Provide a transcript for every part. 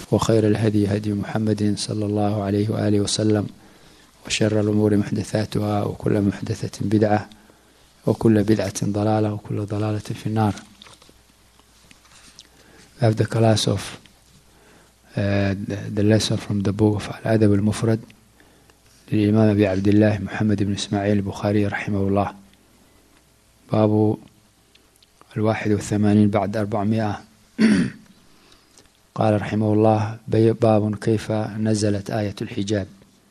وخير الهدي هدي محمد صلى الله عليه وآله وسلم، وشر الأمور محدثاتها، وكل محدثة بدعة، وكل بدعة ضلالة، وكل ضلالة في النار. We have the class of the lesson from the book of Al-Adab al-Mufrad للإمام أبي عبد الله محمد بن إسماعيل البخاري رحمه الله. باب 81 بعد 400. قال رحمه الله: باب كيف نزلت آية الحجاب.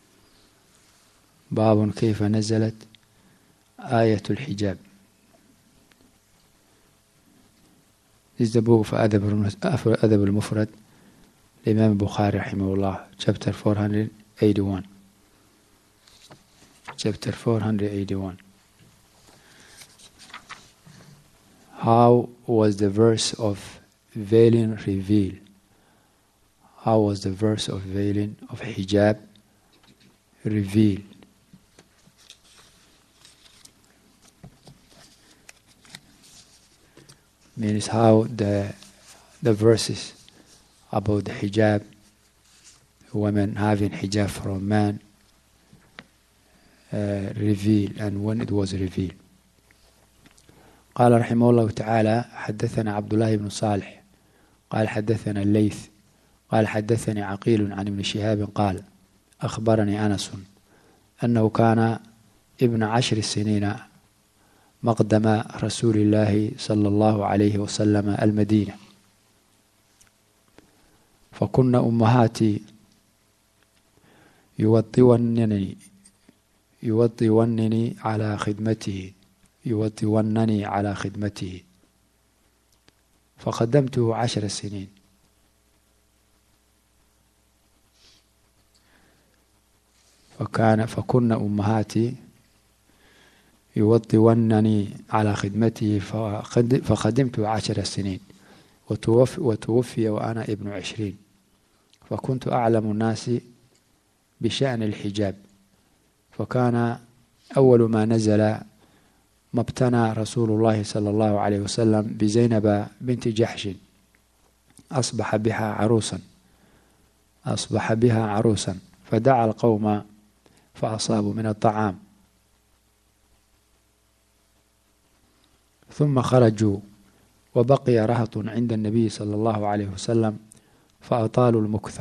باب كيف نزلت آية الحجاب. This is the book of أدب المفرد الإمام البخاري رحمه الله, chapter 481. Chapter 481. How was the verse of veiling revealed? How was the verse of veiling of hijab revealed? Means how the verses about the hijab, women having hijab from man, revealed, and when it was revealed. قال رحمه الله تعالى: حدثنا عبد الله بن صالح قال حدثنا الليث قال حدثني عقيل عن ابن شهاب قال: أخبرني أنس أنه كان ابن 10 سنين مقدم رسول الله صلى الله عليه وسلم المدينة، فكن أمهاتي يوطونني على خدمته فخدمته 10 سنين. فكن أمهاتي يوطونني على خدمته فخدمت 10 سنين، وتوفي وأنا ابن 20، فكنت أعلم الناس بشأن الحجاب. فكان أول ما نزل ما ابتنى رسول الله صلى الله عليه وسلم بزينب بنت جحش أصبح بها عروسا فدعا القوم فأصابوا من الطعام، ثم خرجوا وبقي رهط عند النبي صلى الله عليه وسلم فأطالوا المكث،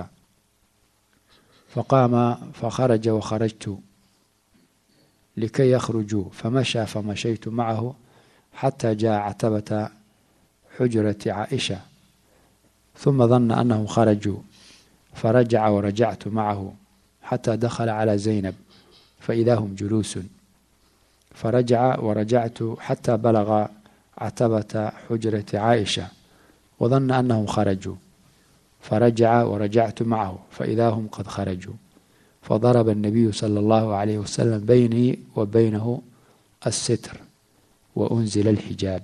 فقام فخرج وخرجت لكي يخرجوا، فمشى فمشيت معه حتى جاء عتبة حجرة عائشة، ثم ظن أنهم خرجوا فرجع ورجعت معه حتى دخل على زينب فإذا هم جلوس، فرجع ورجعت حتى بلغ عتبة حجرة عائشة وظن أنهم خرجوا، فرجع ورجعت معه فإذا هم قد خرجوا، فضرب النبي صلى الله عليه وسلم بيني وبينه الستر وأنزل الحجاب.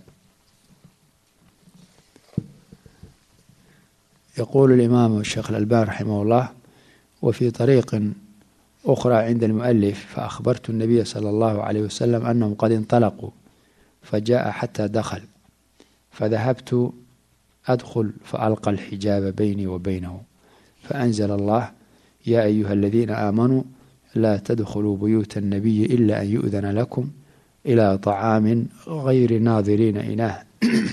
يقول الإمام الشيخ الألباني رحمه الله: وفي طريق أخرى عند المؤلف: فأخبرت النبي صلى الله عليه وسلم أنهم قد انطلقوا، فجاء حتى دخل، فذهبت أدخل فألقى الحجاب بيني وبينه، فأنزل الله: يا أيها الذين آمنوا لا تدخلوا بيوت النبي إلا أن يؤذن لكم إلى طعام غير ناظرين إناه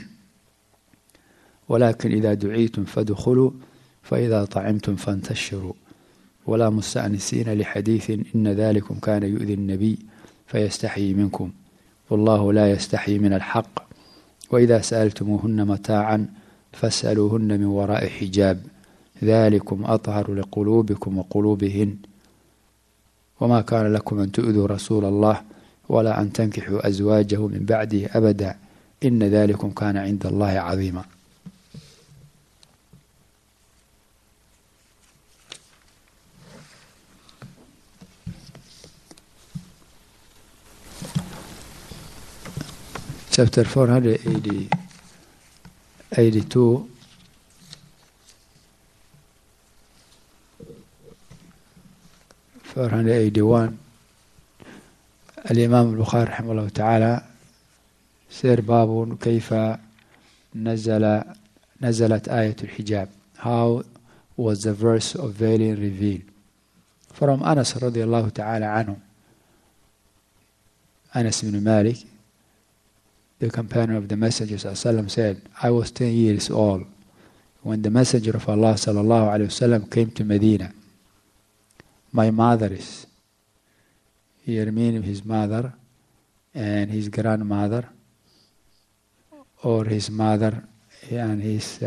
ولكن إذا دعيتم فادخلوا فإذا طعمتم فانتشروا ولا مستأنسين لحديث إن ذلكم كان يؤذي النبي فيستحيي منكم والله لا يستحيي من الحق، وإذا سألتموهن متاعا فاسألوهن من وراء حجاب ذلكم أطهر لقلوبكم وقلوبهن، وما كان لكم أن تؤذوا رسول الله ولا أن تنكحوا أزواجه من بعده أبدا إن ذلكم كان عند الله عظيما. Chapter 482. الإمام البخاري رحمه الله تعالى سير باب كيف نزلت آية الحجاب. How was the verse of veiling revealed. From Anas radiallahu ta'ala anhu, Anas ibn Malik, the companion of the Messenger ﷺ, said, I was 10 years old when the Messenger of Allah sallallahu alaihi wasallam came to Medina. My mother is, here meaning his mother and his grandmother, or his mother and his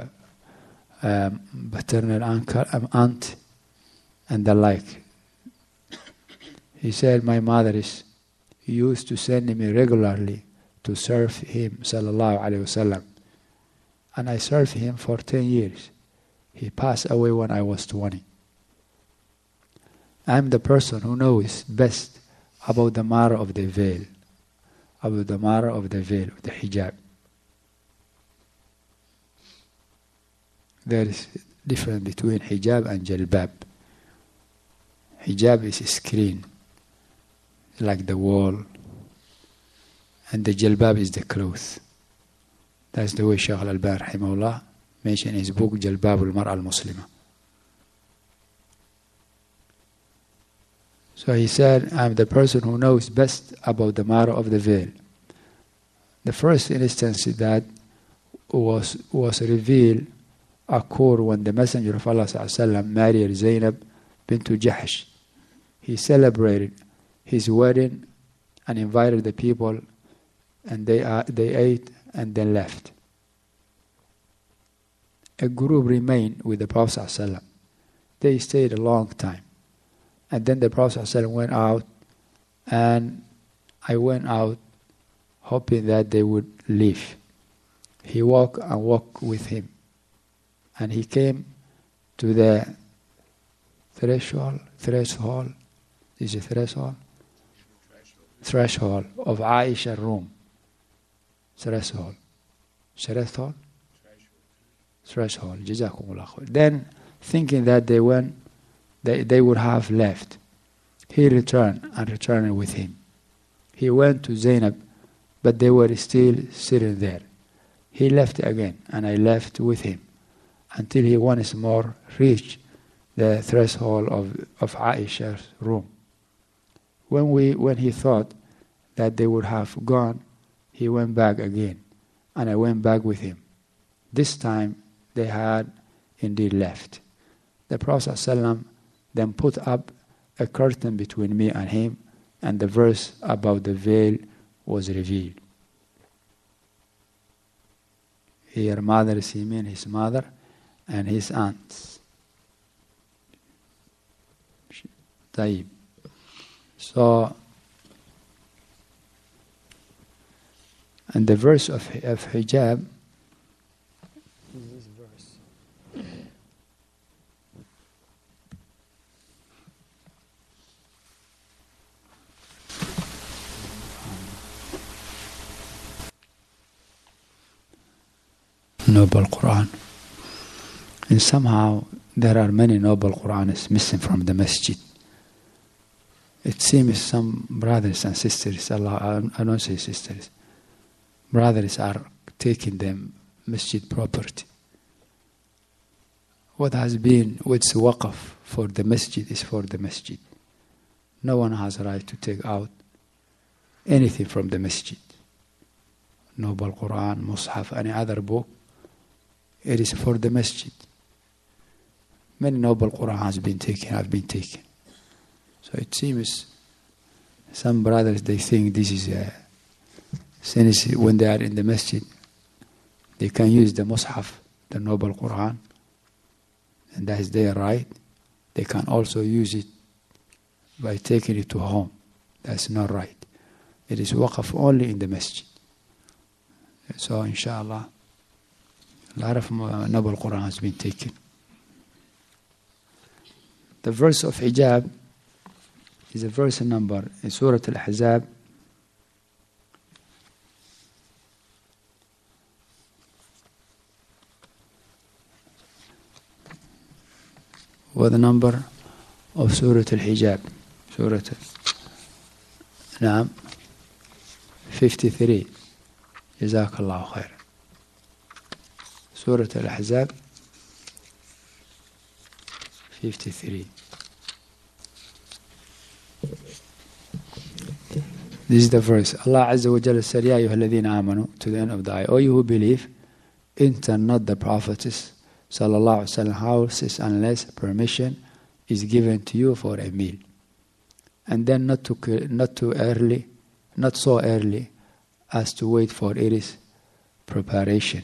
paternal uncle, aunt, and the like. He said, my mother is used to send me regularly to serve him, sallallahu alaihi wasallam, and I served him for 10 years. He passed away when I was 20. I'm the person who knows best about the matter of the veil, about the matter of the veil, the hijab. There is a difference between hijab and jalbab. Hijab is a screen, like the wall, and the jalbab is the cloth. That's the way Shaykh al-Albani rahimahullah mentioned in his book Jalbab al-Mar'a al-Muslima. So he said, I'm the person who knows best about the matter of the veil. The first instance that was revealed occurred when the Messenger of Allah sallallahu alaihi wasallam married Zainab bint Jahsh. He celebrated his wedding and invited the people, and they ate and then left. A group remained with the Prophet ﷺ. They stayed a long time. And then the Prophet ﷺ went out, and I went out hoping that they would leave. He walked with him. And he came to the threshold of Aisha's room. Threshold. Jazakumullah khair. Then, thinking that they would have left, he returned with him. He went to Zainab, but they were still sitting there. He left again, and I left with him, until he once more reached the threshold of Aisha's room. When he thought that they would have gone, he went back again, and I went back with him. This time they had indeed left. The Prophet ﷺ then put up a curtain between me and him, and the verse about the veil was revealed. Here mothers, he means his mother and his aunts. طيب. So, and the verse of hijab is this verse. Noble Quran. And somehow there are many noble Qurans missing from the masjid. It seems some brothers and sisters, I don't say sisters, brothers are taking them masjid property. What's waqf for the masjid is for the masjid. No one has a right to take out anything from the masjid. Noble Quran, Mus'haf, any other book, it is for the masjid. Many noble Quran have been taken. So it seems some brothers, they think this is since when they are in the masjid, they can use the Mus'haf, the noble Quran, and that is their right. They can also use it by taking it to home. That's not right. It is waqf only in the masjid. So inshallah, a lot of noble Quran has been taken. The verse of hijab is a verse number in Surah Al-Ahzab. What the number of Surah Al-Hijab? Surah Naam 53. Jazakallahu khair. Surah Al-Ahzab 53. This is the verse. Allah Azza wa Jalla said, Ya ayyuha alladhina amanu, to the end of the ayah. O you who believe, enter not the Prophet's sallallahu alaihi wasallam houses unless permission is given to you for a meal. And then not too early, not so early as to wait for its preparation.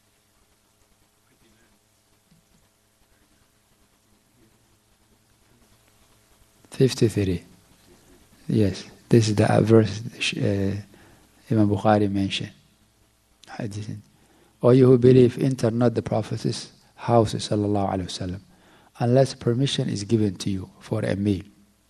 (53) Yes, this is the verse Imam Bukhari mentioned. O you who believe, enter not the Prophet's house sallallahu alaihi wasallam unless permission is given to you for a meal.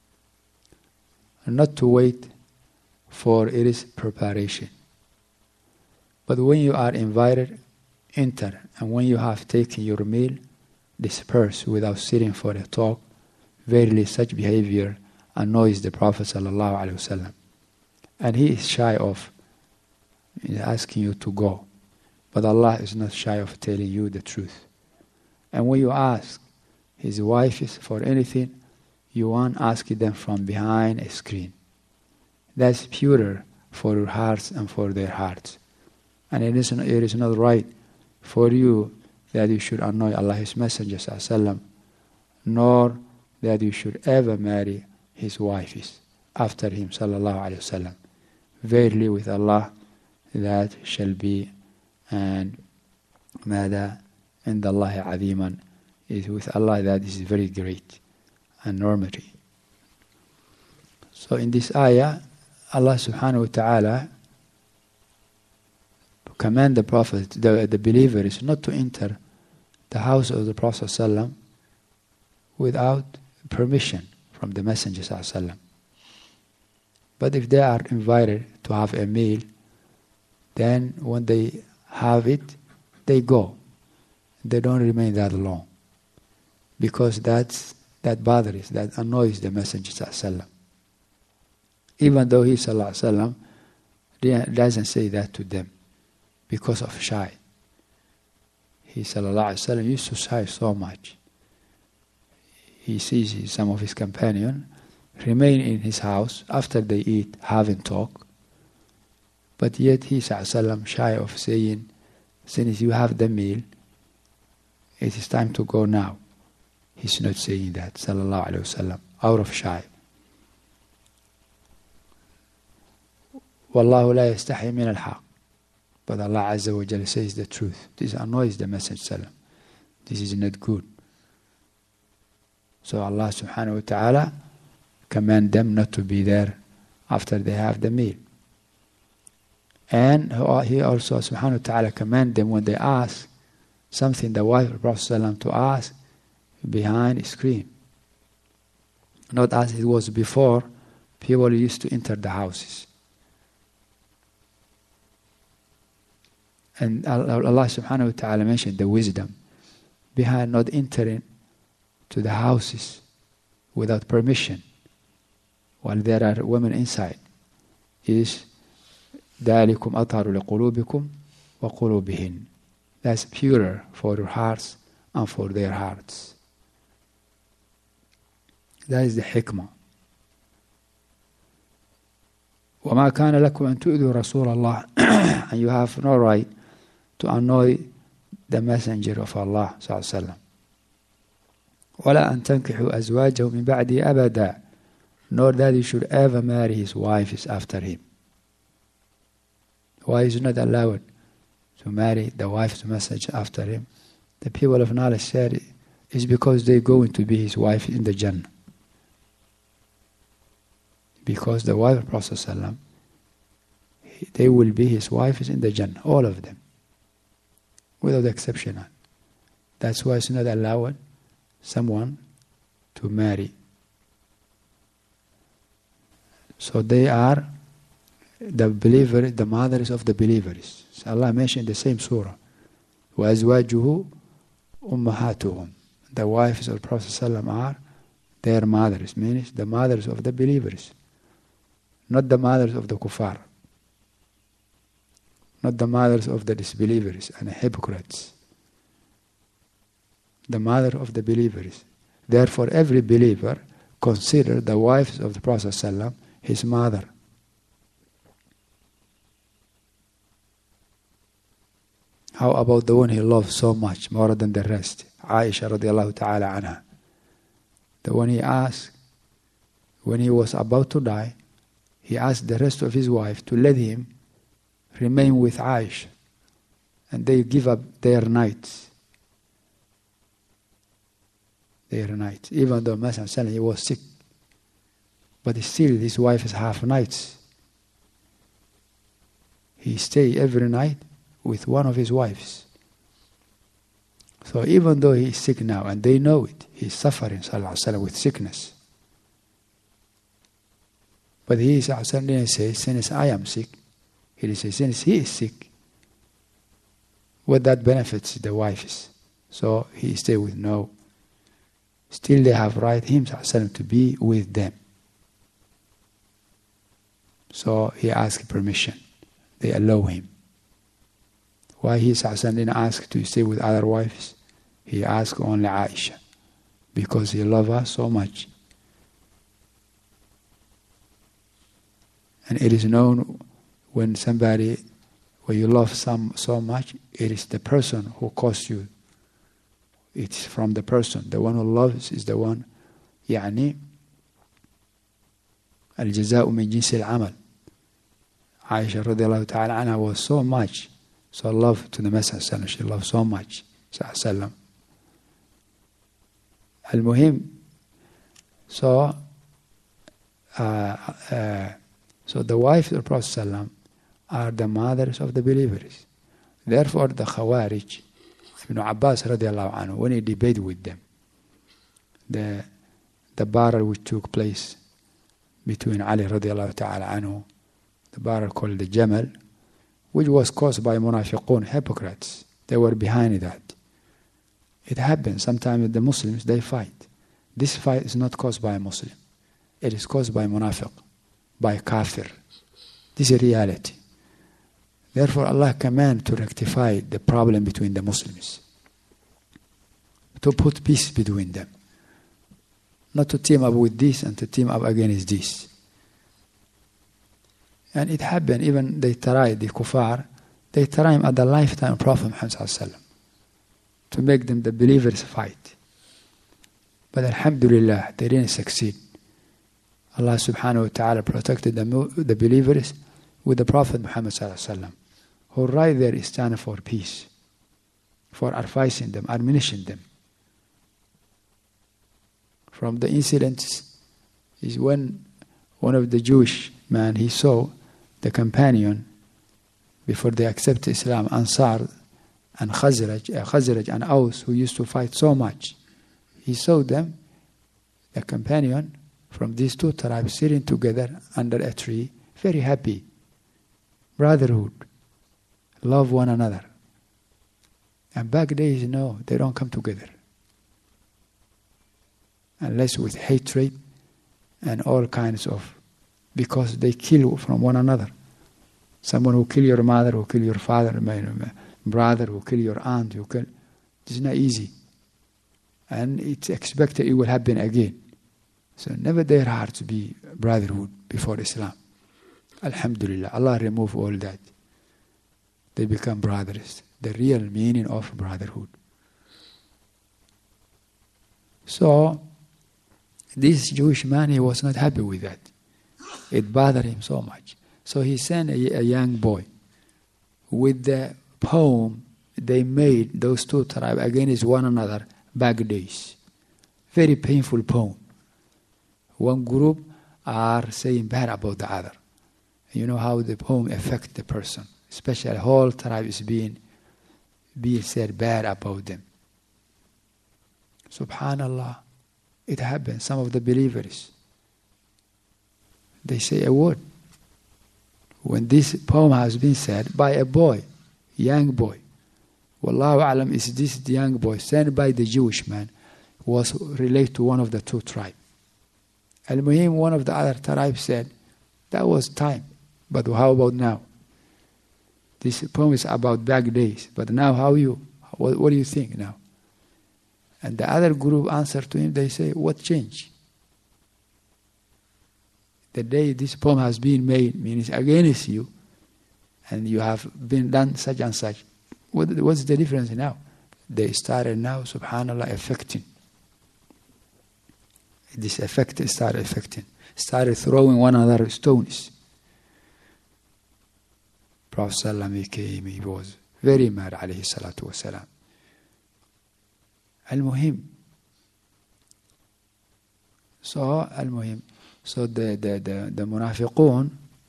Not to wait for its preparation. But when you are invited, enter, and when you have taken your meal, disperse without sitting for a talk. Verily such behavior annoys the Prophet sallallahu alaihi wasallam, and he is shy of asking you to go. But Allah is not shy of telling you the truth. And when you ask his wives for anything, you won't ask them from behind a screen. That's purer for your hearts and for their hearts. And it is not right for you that you should annoy Allah's Messenger sallallahu, nor that you should ever marry his wives after him sallallahu alaihi wasallam. Verily with Allah that shall be, and mada inda Allahi aziman, is with Allah that is very great and enormity. So in this ayah, Allah subhanahu wa ta'ala command the Prophet, the believers, not to enter the house of the Prophet sallallahu without permission from the Messenger sallallahu. But if they are invited to have a meal, then when they have it, they go. They don't remain that long, because that bothers, that annoys the Messenger sallallahu. Even though he sallallahu doesn't say that to them because of shy. He sallallahu used to shy so much. He sees some of his companions remain in his house after they eat, having talk. But yet he sallallahu shy of saying, since you have the meal, it is time to go now. He's not saying that, sallallahu alaihi wasallam, out of shy. Wallahu la yastahi min al-haq. But Allah Azza wa Jalla says the truth. This annoys the Messenger sallallahu. This is not good. So Allah subhanahu wa ta'ala command them not to be there after they have the meal. And He also subhanahu wa ta'ala command them when they ask something, the wife of the Prophet sallallahu to ask behind a screen. Not as it was before, people used to enter the houses. And Allah subhanahu wa ta'ala mentioned the wisdom behind not entering to the houses without permission while there are women inside is ذَلِكُمْ أَطْهَرُ لِقُلُوبِكُمْ وَقُلُوبِهِنْ. That's purer for your hearts and for their hearts. That is the hikmah. وَمَا كَانَ لَكُمْ أَن تُؤْذُوا رَسُولَ اللَّهِ. And you have no right to annoy the Messenger of Allah sallallahu alaihi wasallam. وَلَا أَن تَنْكِحُوا أَزْوَاجَهُ مِنْ بَعْدِهِ أَبَدًا. Nor that you should ever marry his wives after him. Why is it not allowed to marry the wife of the Messenger after him? The people of knowledge said it's because they're going to be his wife in the Jannah. Because the wife of Prophet ﷺ, they will be his wives in the Jannah, all of them, without exception. That's why it's not allowed someone to marry. So they are the believer, the mothers of the believers. So Allah mentioned the same surah. وَأَزْوَاجُهُ أُمَّهَاتُهُمْ. The wives of the Prophet ﷺ are their mothers, means the mothers of the believers. Not the mothers of the kuffar. Not the mothers of the disbelievers and hypocrites. The mother of the believers. Therefore, every believer consider the wives of the Prophet ﷺ his mother. How about the one he loved so much, more than the rest? Aisha radiallahu ta'ala anha. The one he asked, when he was about to die, he asked the rest of his wife to let him remain with Aisha. And they give up their nights. Even though Messenger he was sick. But still his wife is half nights. He stay every night with one of his wives. So even though he is sick now, and they know it, he's suffering sallallahu alaihi wasallam with sickness. But he didn't say, since I am sick, he didn't say, since he is sick, what that benefits the wives. So he stay with no. Still they have right, him to be with them. So he asked permission. They allow him. Why he didn't ask to stay with other wives? He asked only Aisha. Because he loved her so much. And it is known when you love so much, it is the person who caused you. It's from the person. The one who loves is the one. يعني الجزاء من جنس العمل. Aisha radiallahu ta'ala anha was so much, so love to the Messenger. She loved so much. Al-Muhim. So the wives of the Prophet are the mothers of the believers. Therefore, the Khawarij, Ibn Abbas radiallahu anhu, when he debated with them, the battle which took place between Ali radiallahu ta'ala anhu, the battle called the Jamal, which was caused by munafiqun, hypocrites. They were behind that. It happens sometimes the Muslims, they fight. This fight is not caused by a Muslim. It is caused by munafiq, by kafir. This is reality. Therefore, Allah commands to rectify the problem between the Muslims. To put peace between them. Not to team up with this and to team up against this. And it happened, even they tried, the kuffar, they tried at the lifetime of Prophet Muhammad to make them the believers fight. But alhamdulillah, they didn't succeed. Allah subhanahu wa ta'ala protected the believers with the Prophet Muhammad who right there is standing for peace, for advising them, admonishing them. From the incidents is when one of the Jewish man, he saw the companion before they accepted Islam, Ansar and Khazraj and Aus, who used to fight so much. He saw them, the companion from these two tribes sitting together under a tree, very happy. Brotherhood. Love one another. And back days, no, they don't come together. Unless with hatred and all kinds of, because they kill from one another. Someone who kill your mother, who kill your father, brother, who kill your aunt, it's not easy. And it's expected it will happen again. So never their hearts be brotherhood before Islam. Alhamdulillah, Allah remove all that. They become brothers. The real meaning of brotherhood. So, this Jewish man, he was not happy with that. It bothered him so much. So he sent a young boy with the poem they made, those two tribes, against one another back days. Very painful poem. One group are saying bad about the other. You know how the poem affects the person. Especially the whole tribe is being said bad about them. Subhanallah. It happens. Some of the believers, they say a word. When this poem has been said by a boy, young boy, Wallahu alam, is this young boy sent by the Jewish man was related to one of the two tribes. Al-Muhim, one of the other tribes said, that was time, but how about now? This poem is about back days, but now what do you think now? And the other group answered to him, they say, what change? The day this poem has been made means against you, and you have been done such and such. What's the difference now? They started now, subhanAllah, affecting. This effect started affecting. Started throwing one another stones. Prophet ﷺ, he came, he was very mad, alayhi salatu wasalam. Al-Muhim. So the munafiqun,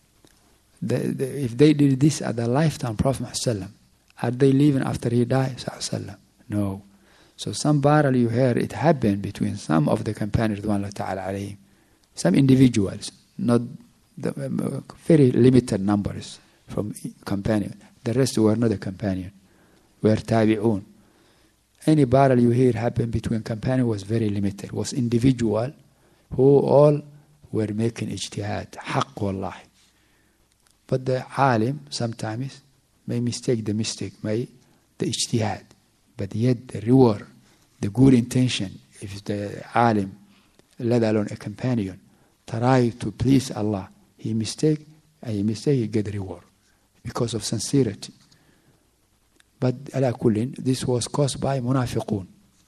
if they did this at the lifetime Prophet ﷺ, are they living after he died? ﷺ? No. So some battle you hear, it happened between some of the companions, some individuals, not the very limited numbers from companions. The rest were not a companion, were tabi'un. Any battle you hear happened between companions was very limited, was individual, who all were making ijtihad, haqq wallahi. But the alim sometimes may mistake the mistake, may the ijtihad. But yet the reward, the good intention, if the alim, let alone a companion, try to please Allah, he get reward because of sincerity. But ala kullin, this was caused by munafiqun,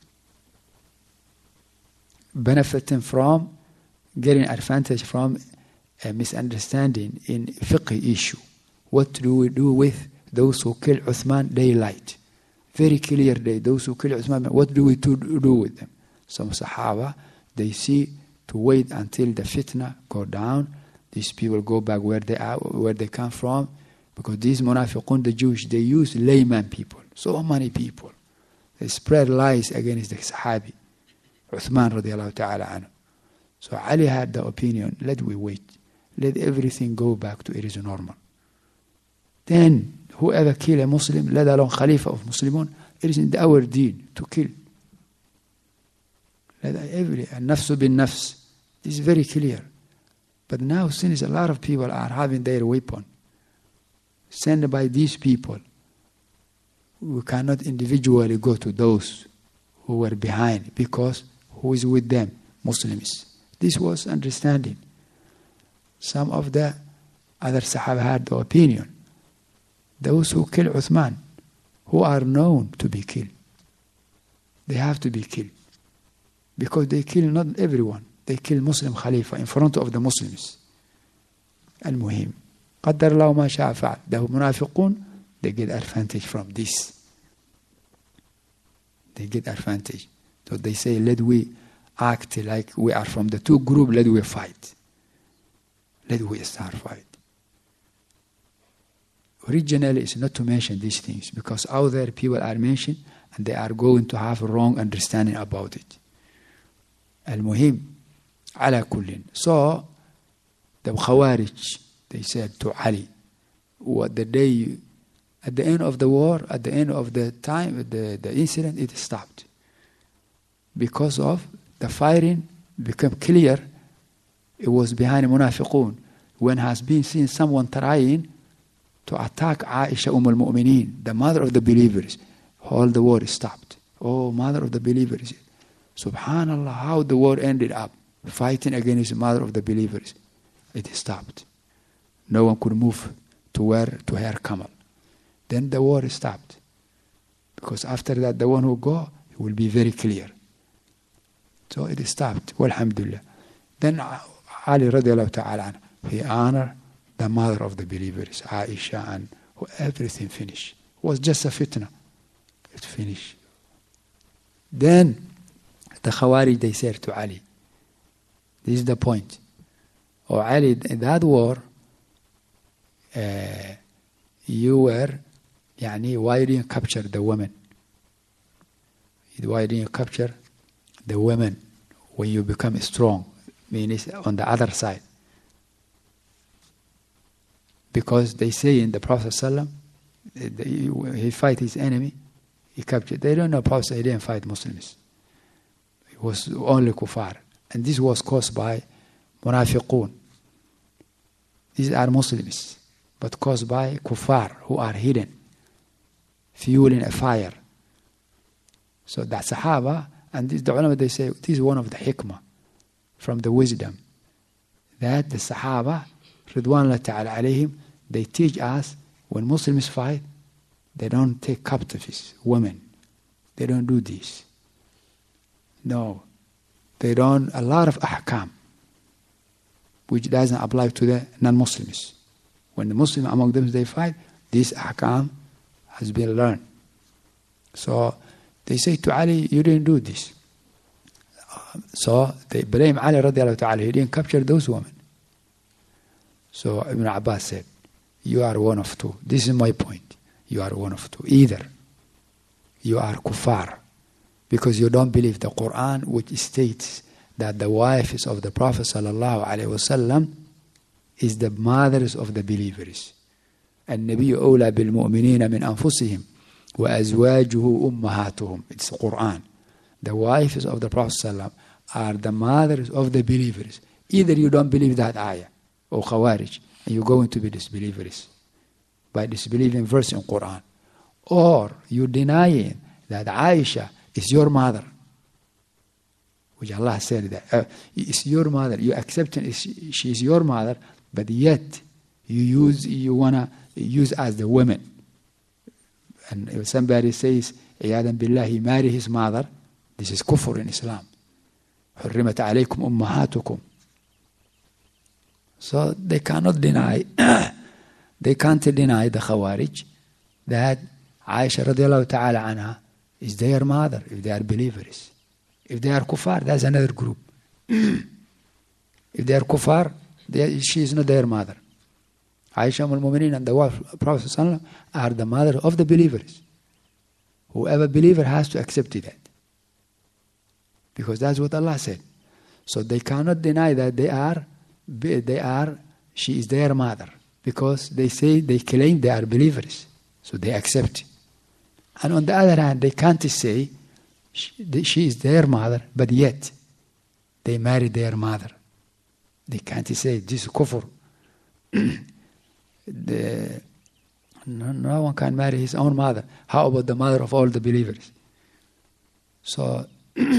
benefiting from, getting advantage from a misunderstanding in fiqh issue. What do we do with those who kill Uthman? Daylight. Very clear day. Those who kill Uthman, what do we do with them? Some Sahaba, they see to wait until the fitna go down. These people go back where they are, where they come from. Because these munafiqun, the Jewish, they use layman people. So many people. They spread lies against the Sahabi. Uthman radiallahu ta'ala anhu. So Ali had the opinion, let we wait. Let everything go back to its normal. Then, whoever kill a Muslim, let alone Khalifa of Muslimun, it is in our deen to kill. Nafsu bin nafs. This is very clear. But now, since a lot of people are having their weapon, sent by these people, we cannot individually go to those who were behind, because who is with them? Muslims. This was understanding. Some of the other Sahaba had the opinion. Those who kill Uthman, who are known to be killed, they have to be killed. Because they kill not everyone. They kill Muslim Khalifa in front of the Muslims. Al-Muhim. قدر الله ما شاء فعل. The munafiqun, they get advantage from this. They get advantage. So they say, let we act like we are from the two groups, let we fight. Let we start fight. Originally, it's not to mention these things, because out there people are mentioned and they are going to have a wrong understanding about it. Al-Muhim, ala kullin. So, the Khawarij, they said to Ali, what the day, at the end of the war, at the end of the time, the incident, it stopped. Because of the fighting became clear, it was behind Munafiqun. When has been seen someone trying to attack Aisha al-Mu'mineen, the mother of the believers, all the war stopped. Oh, mother of the believers. Subhanallah, how the war ended up. Fighting against the mother of the believers. It stopped. No one could move to her camel. Then the war stopped. Because after that, the one who go, it will be very clear. So it stopped. Walhamdulillah. Then Ali radiallahu ta'ala, he honored the mother of the believers, Aisha, and everything finished. It was just a fitna. It finished. Then the Khawarij, they said to Ali, this is the point. Oh Ali, in that war, you were, why didn't you capture the women? Why didn't you capture the women when you become strong? Meaning on the other side. Because they say in the Prophet ﷺ, he fight his enemy, he captured. They don't know Prophet, he didn't fight Muslims. It was only kuffar. And this was caused by munafiqun. These are Muslims, but caused by kuffar who are hidden, fueling a fire. So that Sahaba, and the ulama, they say, this is one of the hikmah from the wisdom, that the Sahaba, Ridwanullah ta'ala alayhim, they teach us when Muslims fight, they don't take captives, women. They don't do this. No. They don't, a lot of ahkam, which doesn't apply to the non-Muslims. When the Muslims among them, they fight, this ahkam has been learned. So they say to Ali, you didn't do this. So they blame Ali radiallahu ta'ala, he didn't capture those women. So Ibn Abbas said, you are one of two. This is my point. You are one of two. Either you are kuffar, because you don't believe the Quran, which states that the wives of the Prophet sallallahu alaihi wasallam is the mothers of the believers. النبي أولى بالمؤمنين من أنفسهم وأزواجه أمهاتهم. It's the Quran. The wives of the Prophet sallallahu are the mothers of the believers. Either you don't believe that ayah, or Khawarij, and you're going to be disbelievers by disbelieving verse in Quran, or you denying that Aisha is your mother, which Allah said that it's your mother. You accept she is your mother, but yet you wanna use as the women. And if somebody says, "Iyadan billah," he married his mother, this is kufr in Islam. حرمت عليكم أمهاتكم. So they cannot deny, they can't deny the Khawarij that Aisha radiallahu ta'ala anha is their mother if they are believers. If they are kuffar, that's another group. If they are kuffar, she is not their mother. Aisha al-Mu'minin and the wife of Prophet ﷺ are the mother of the believers. Whoever believer has to accept that. Because that's what Allah said. So they cannot deny that she is their mother. Because they claim they are believers. So they accept. And on the other hand, they can't say she is their mother, but yet they married their mother. They can't say this is kufr. No one can marry his own mother. How about the mother of all the believers? So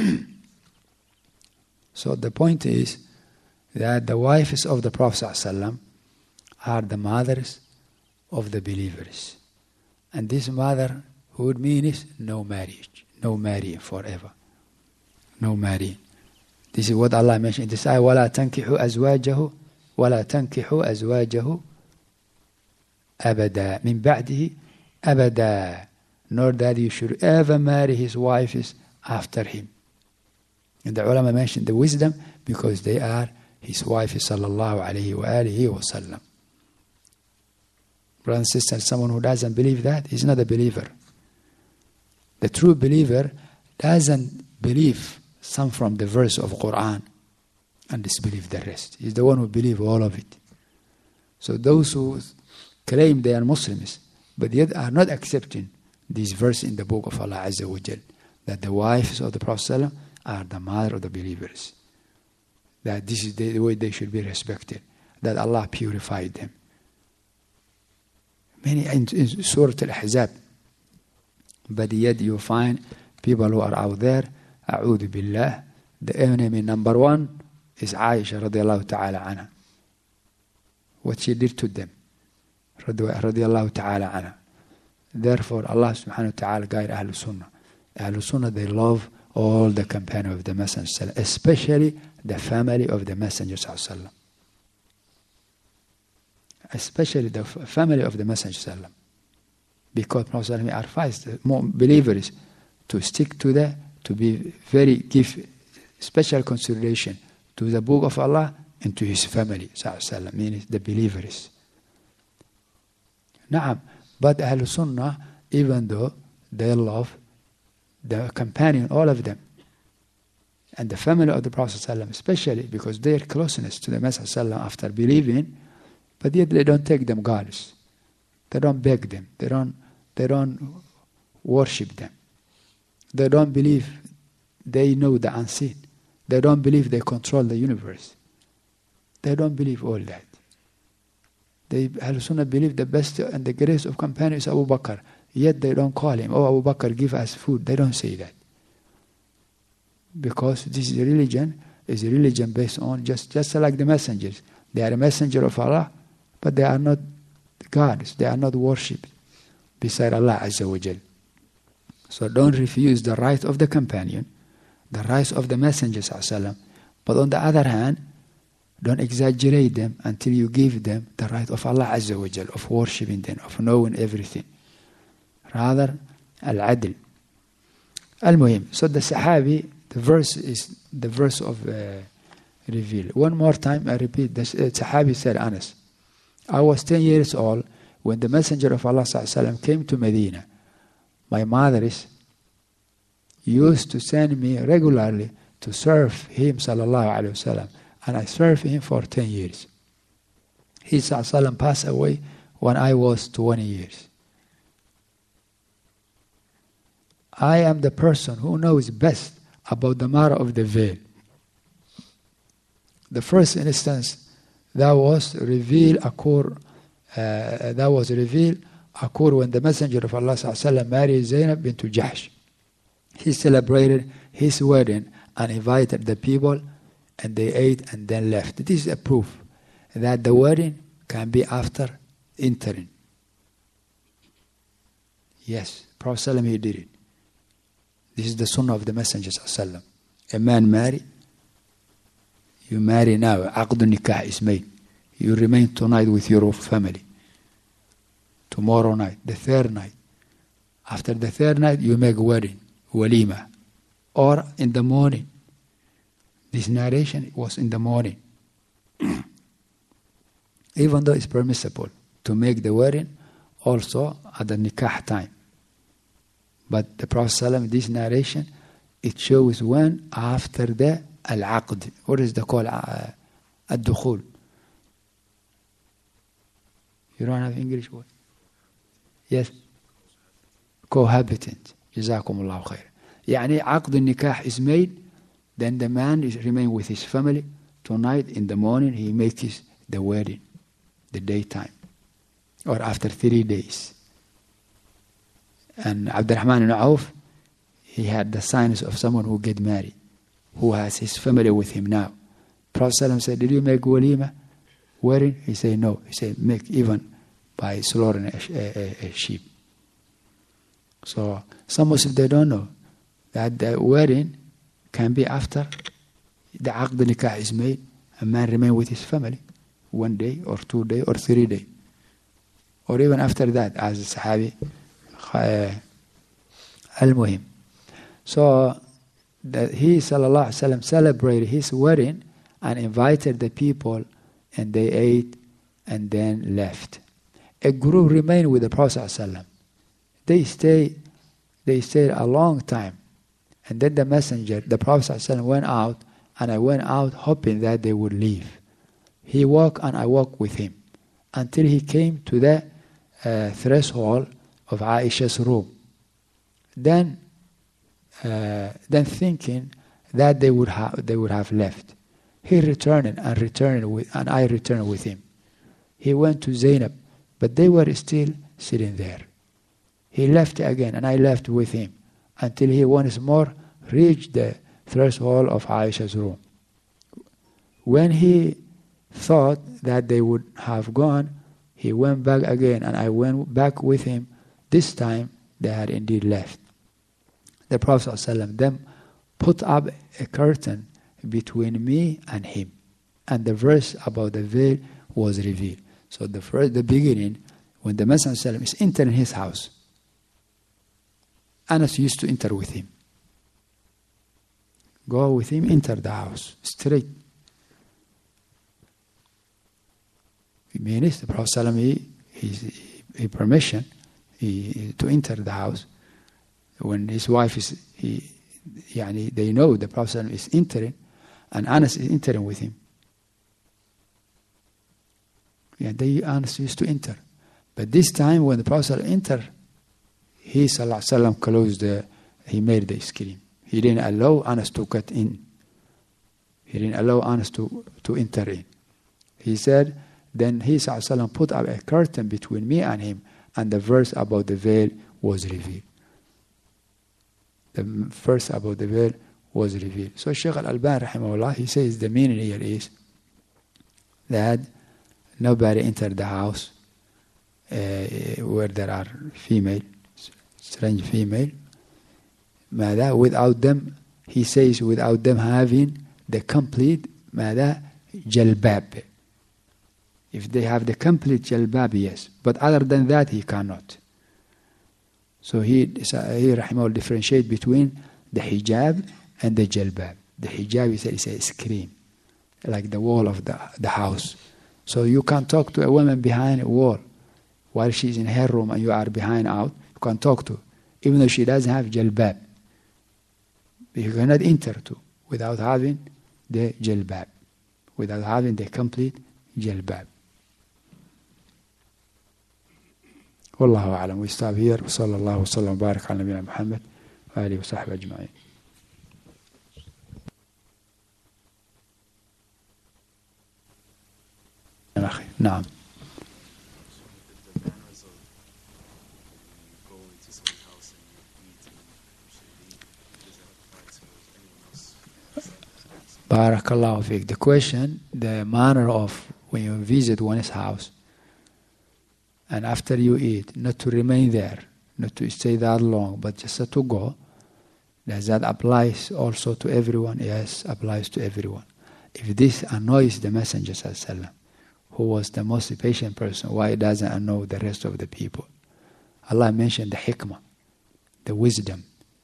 the point is that the wives of the Prophet ﷺ are the mothers of the believers. And this motherhood means no marriage, no marrying forever, no marrying. This is what Allah mentioned in this ayah, وَلَا تَنْكِحُوا أَزْوَاجَهُ وَلَا تَنْكِحُوا أَزْوَاجَهُ أَبَدًا مِنْ بَعْدِهِ أَبَدًا, nor that you should ever marry his wives after him. And the ulama mentioned the wisdom because they are his wives sallallahu alayhi wa alihi wa sallam. Brothers and sisters, someone who doesn't believe that is not a believer. The true believer doesn't believe some from the verse of Quran and disbelieve the rest. He's the one who believes all of it. So those who claim they are Muslims, but yet are not accepting this verse in the book of Allah Azza wa Jal, that the wives of the Prophet are the mother of the believers, that this is the way they should be respected, that Allah purified them. Many in Surah Al-Ahzab, but yet you find people who are out there, A'udhu Billah, the enemy number one is Aisha radiallahu ta'ala anha. What she did to them, radiallahu ta'ala anha. Therefore, Allah subhanahu wa ta'ala guide Ahlul Sunnah. Ahlul Sunnah, they love all the companions of the Messenger, especially the family of the Messenger sallallahu. Especially the family of the Messenger sallallahu. Because Prophet sallallahu advised more believers to stick to give special consideration to the book of Allah and to his family sallallahu, meaning the believers. Na'am, but Ahlul Sunnah, even though they love the companion, all of them, and the family of the Prophet ﷺ, especially because their closeness to the Messenger ﷺ after believing, but yet they don't take them gods. They don't beg them. They don't worship them. They don't believe they know the unseen. They don't believe they control the universe. They don't believe all that. Ahlul Sunnah believe the best and the greatest of companions is Abu Bakr. Yet they don't call him, oh Abu Bakr, give us food. They don't say that. Because this religion is a religion based on just like the messengers. They are a messenger of Allah, but they are not gods. They are not worshipped beside Allah Azza wa Jal. So don't refuse the right of the companion, the rights of the Messenger Sallallahu Alaihi Wasallam. But on the other hand, don't exaggerate them until you give them the right of Allah Azza wa Jal, of worshipping them, of knowing everything. Rather, al-adl. Al-muhim. So the Sahabi, the verse is the verse of reveal. One more time, I repeat. The Sahabi said, Anas, I was 10 years old when the Messenger of Allah Sallallahu Alaihi Wasallam came to Medina. My mother used to send me regularly to serve him Sallallahu Alaihi Wasallam. And I served him for 10 years. He Sallallahu passed away when I was 20 years. I am the person who knows best about the matter of the veil. The first instance that was revealed occurred when the Messenger of Allah ﷺ married Zainab bint Jahsh. He celebrated his wedding and invited the people, and they ate and then left. This is a proof that the wedding can be after entering. Yes, Prophet ﷺ, he did it. This is the sunnah of the Messenger ﷺ. A man marry, you marry now, aqd nikah is made. You remain tonight with your family. Tomorrow night, the third night. After the third night, you make wedding, walima. Or in the morning. This narration was in the morning. Even though it's permissible to make the wedding also at the nikah time. But the Prophet ﷺ, this narration, it shows when after the al-aqd. What is the call? Ad-dukhul. You don't have English word? Yes. Cohabitant. Jazakumullahu khair. Yani aqd nikah is made, then the man remain with his family. Tonight in the morning he makes the wedding, the daytime, or after 3 days. And Abdurrahman ibn Auf, he had the signs of someone who get married, who has his family with him now. Prophet ﷺ said, did you make walima, wedding? He said, no. He said, make even by slaughtering a sheep. So some Muslims, they don't know that the wedding can be after the aqd nikah is made. A man remain with his family 1 day or 2 days or 3 days. Or even after that, as a Sahabi. Al-Muhim. So he Sallallahu Alaihi Wasallam celebrated his wedding and invited the people, and they ate and then left. A group remained with the Prophet ﷺ. They stayed a long time. And then the messenger, the Prophet ﷺ, went out, and I went out hoping that they would leave. He walked and I walked with him until he came to the threshold of Aisha's room. Then thinking that they would have left, he returned and I returned with him. He went to Zainab, but they were still sitting there. He left again, and I left with him until he once more reached the threshold of Aisha's room. When he thought that they would have gone, he went back again, and I went back with him. This time, they had indeed left. The Prophet ﷺ then put up a curtain between me and him, and the verse about the veil was revealed. So the beginning, when the Messenger ﷺ is entering his house, Anas used to enter with him. Go with him, enter the house, straight. It means the Prophet ﷺ, he permission to enter the house. When his wife is, they know the Prophet ﷺ is entering, and Anas is entering with him. Anas used to enter. But this time when the Prophet ﷺ entered, he ﷺ closed he made the screen. He didn't allow Anas to cut in. He didn't allow Anas to enter in. He said, then he ﷺ put up a curtain between me and him, and the verse about the veil was revealed. The verse about the veil was revealed. So Shaykh Al-Albani rahimahullah, he says the meaning here is that nobody entered the house where there are female, strange female, without them, he says, without them having the complete jalbab. If they have the complete jalbab, yes. But other than that, he cannot. So he rahimahullah differentiate between the hijab and the jalbab. The hijab is a screen, like the wall of the house. So you can talk to a woman behind a wall while she's in her room and you are behind out. You can talk to her, even though she doesn't have jalbab. You cannot enter to without having the jalbab, without having the complete jalbab. Wallahu a'lam. We stop here. Sallallahu wasallam wa barak ala nabiyina Muhammad wa alihi wa sahbihi ajma'in. نعم. Barakallahu fiqh. The question, the manner of when you visit one's house and after you eat, not to remain there, not to stay that long, but just to go, does that applies also to everyone? Yes, applies to everyone. If this annoys the Messenger sallallahu alaihi wasallam, who was the most patient person, why it doesn't annoy the rest of the people? Allah mentioned the hikmah, the wisdom.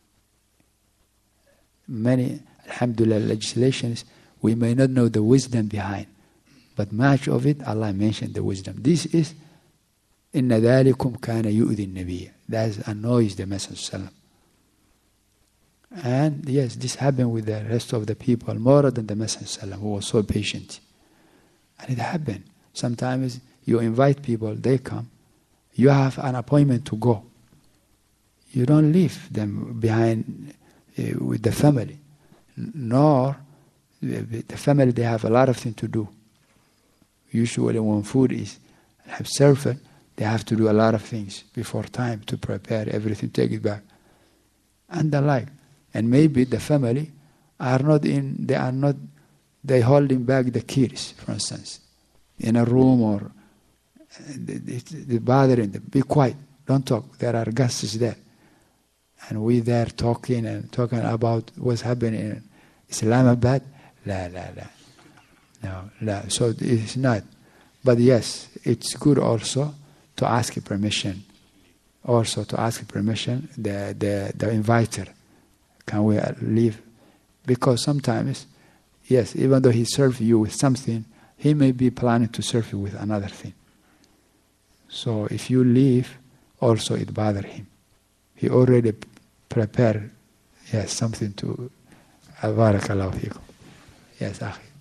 Many, alhamdulillah, legislations, we may not know the wisdom behind, but much of it, Allah mentioned the wisdom. This is, إِنَّ ذَلِكُمْ كَانَ يُؤْذِي النَّبِيَّ. That annoys the Messenger sallallahu alaihi wasallam. And yes, this happened with the rest of the people more than the Messenger sallallahu alaihi wasallam, who was so patient. And it happened. Sometimes you invite people, they come. You have an appointment to go. You don't leave them behind with the family. Nor the family, they have a lot of things to do. Usually when food is served, they have to do a lot of things before time to prepare everything, take it back. And the like. And maybe the family they holding back the kids, for instance, in a room, or they bothering them. Be quiet, don't talk. There are guests there. And we there talking about what's happening in Islamabad. No. So it's not. But yes, it's good also to ask permission. Also to ask permission, the inviter. Can we leave? Because sometimes, yes, even though he serves you with something, he may be planning to serve you with another thing. So if you leave, also it bothers him. He already prepared, yes, something to. Barakallahu fikum. Yes, akhi.